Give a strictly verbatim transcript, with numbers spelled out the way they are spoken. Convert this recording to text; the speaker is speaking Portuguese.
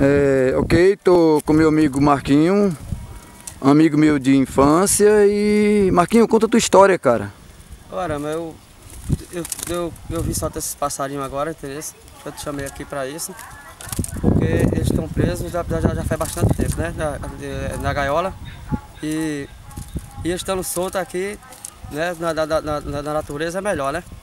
É, ok, tô com meu amigo Marquinho, amigo meu de infância. E Marquinho, conta a tua história, cara. Ora, mas eu, eu, eu, eu vi soltar esses passarinhos agora, entendeu? Eu te chamei aqui pra isso, porque eles estão presos já, já, já faz bastante tempo, né? Na, na gaiola. E, e eles estando soltos aqui, né? Na, na, na, na natureza é melhor, né?